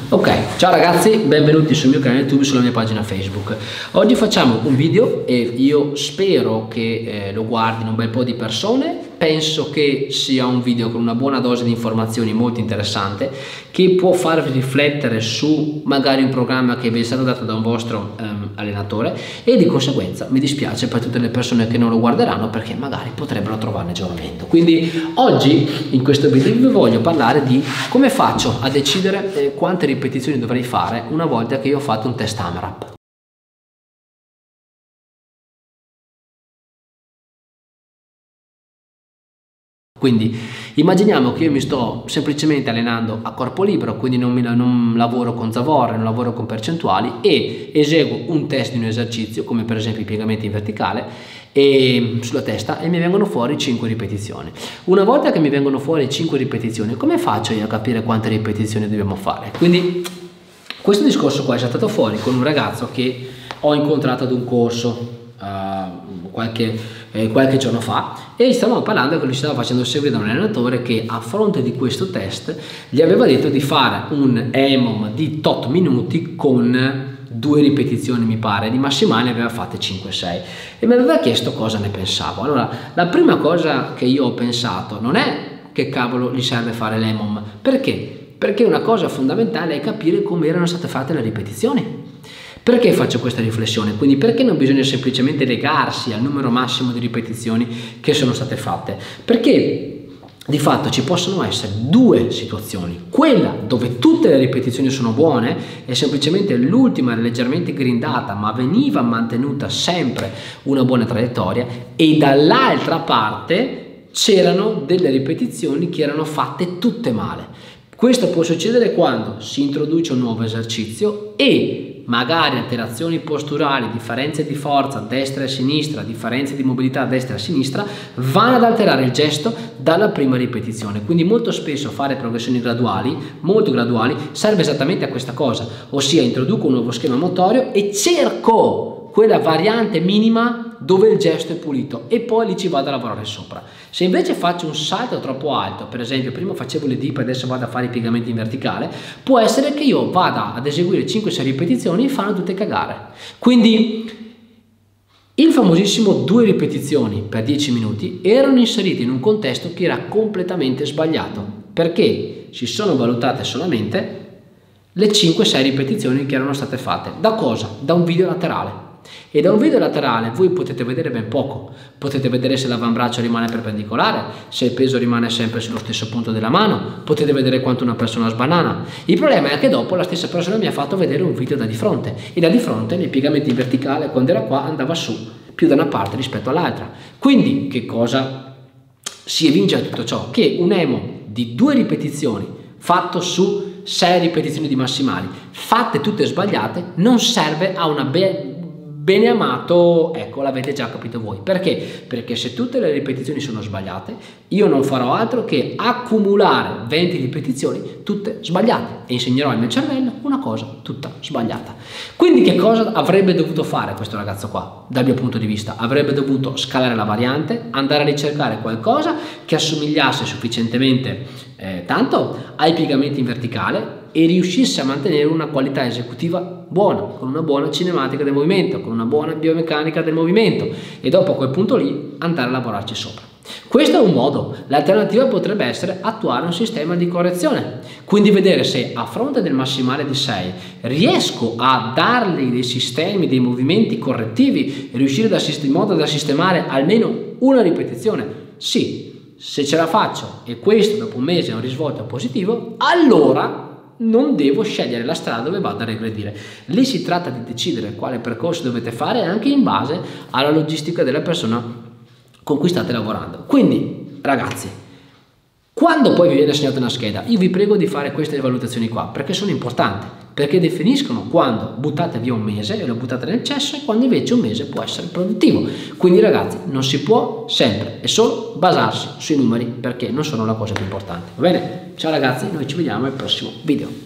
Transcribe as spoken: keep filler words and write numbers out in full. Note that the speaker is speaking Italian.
Ok, ciao ragazzi, benvenuti sul mio canale YouTube, sulla mia pagina Facebook. Oggi facciamo un video e io spero che eh, lo guardino un bel po' di persone. Penso che sia un video con una buona dose di informazioni molto interessante, che può farvi riflettere su magari un programma che vi è stato dato da un vostro um, allenatore, e di conseguenza mi dispiace per tutte le persone che non lo guarderanno, perché magari potrebbero trovarne giovamento. Quindi oggi in questo video vi voglio parlare di come faccio a decidere eh, quante ripetizioni dovrei fare una volta che io ho fatto un test AMRAP. Quindi immaginiamo che io mi sto semplicemente allenando a corpo libero, quindi non, mi, non lavoro con zavorre, non lavoro con percentuali, e eseguo un test di un esercizio come per esempio i piegamenti in verticale e sulla testa, e mi vengono fuori cinque ripetizioni. Una volta che mi vengono fuori cinque ripetizioni, come faccio io a capire quante ripetizioni dobbiamo fare? Quindi questo discorso qua è saltato fuori con un ragazzo che ho incontrato ad un corso uh, qualche, eh, qualche giorno fa, e stavamo parlando che lui stava facendo seguire da un allenatore che a fronte di questo test gli aveva detto di fare un E M O M di tot minuti con due ripetizioni, mi pare, di massimale aveva fatte cinque sei, e mi aveva chiesto cosa ne pensavo. Allora, la prima cosa che io ho pensato non è che cavolo gli serve fare l'E M O M, perché? Perché una cosa fondamentale è capire come erano state fatte le ripetizioni. Perché faccio questa riflessione? Quindi perché non bisogna semplicemente legarsi al numero massimo di ripetizioni che sono state fatte? Perché di fatto ci possono essere due situazioni: quella dove tutte le ripetizioni sono buone e semplicemente l'ultima era leggermente grindata ma veniva mantenuta sempre una buona traiettoria, e dall'altra parte c'erano delle ripetizioni che erano fatte tutte male. Questo può succedere quando si introduce un nuovo esercizio e magari alterazioni posturali, differenze di forza destra e sinistra, differenze di mobilità destra e sinistra vanno ad alterare il gesto dalla prima ripetizione. Quindi molto spesso fare progressioni graduali, molto graduali, serve esattamente a questa cosa, ossia introduco un nuovo schema motorio e cerco quella variante minima dove il gesto è pulito e poi lì ci vado a lavorare sopra. Se invece faccio un salto troppo alto, per esempio prima facevo le dip e adesso vado a fare i piegamenti in verticale, può essere che io vada ad eseguire cinque sei ripetizioni e fanno tutte cagare. Quindi il famosissimo due ripetizioni per dieci minuti erano inseriti in un contesto che era completamente sbagliato, perché si sono valutate solamente le cinque sei ripetizioni che erano state fatte. Da cosa? Da un video laterale. E da un video laterale voi potete vedere ben poco, potete vedere se l'avambraccio rimane perpendicolare, se il peso rimane sempre sullo stesso punto della mano, potete vedere quanto una persona sbanana. Il problema è che dopo la stessa persona mi ha fatto vedere un video da di fronte, e da di fronte nei piegamenti in verticale, quando era qua, andava su più da una parte rispetto all'altra. Quindi che cosa si evince da tutto ciò? Che un E M O M di due ripetizioni fatto su sei ripetizioni di massimali, fatte tutte sbagliate, non serve a una be bene amato, ecco, l'avete già capito voi. Perché? Perché se tutte le ripetizioni sono sbagliate, io non farò altro che accumulare venti ripetizioni tutte sbagliate e insegnerò al mio cervello una cosa tutta sbagliata. Quindi che cosa avrebbe dovuto fare questo ragazzo qua? Dal mio punto di vista avrebbe dovuto scalare la variante, andare a ricercare qualcosa che assomigliasse sufficientemente eh, tanto ai piegamenti in verticale e riuscisse a mantenere una qualità esecutiva buona, con una buona cinematica del movimento, con una buona biomeccanica del movimento, e dopo a quel punto lì andare a lavorarci sopra. Questo è un modo. L'alternativa potrebbe essere attuare un sistema di correzione, quindi vedere se a fronte del massimale di sei riesco a dargli dei sistemi, dei movimenti correttivi, e riuscire da in modo da sistemare almeno una ripetizione. Sì, se ce la faccio e questo dopo un mese è un risvolto positivo, allora non devo scegliere la strada dove vado a regredire. Lì si tratta di decidere quale percorso dovete fare anche in base alla logistica della persona con cui state lavorando. Quindi ragazzi, quando poi vi viene assegnata una scheda, io vi prego di fare queste valutazioni qua, perché sono importanti, perché definiscono quando buttate via un mese e lo buttate nel cesso e quando invece un mese può essere produttivo. Quindi ragazzi, non si può sempre e solo basarsi sui numeri, perché non sono la cosa più importante. Va bene? Ciao ragazzi, noi ci vediamo al prossimo video.